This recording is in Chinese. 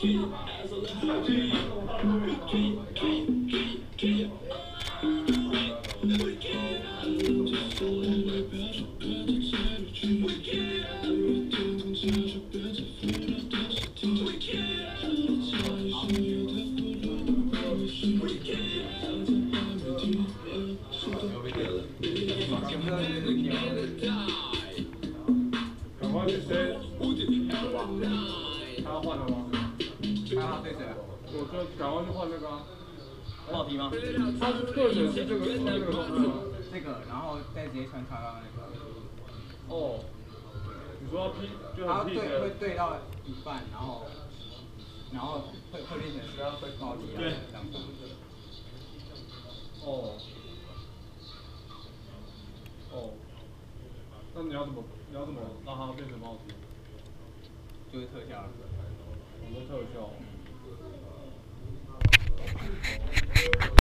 赶快去谁？他要换了吗？ 他对谁？ 我就赶快去换那个啊。 报题吗？ 他是个人是这个那个东西吗？ 这个，然后再直接穿插到那个。 哦。你说要劈就他很劈的。 会对到一半，然后会变成会报题啊这样子。 哦。哦。那你要怎么让它变成帽子？ 就是特效了。 我说特效。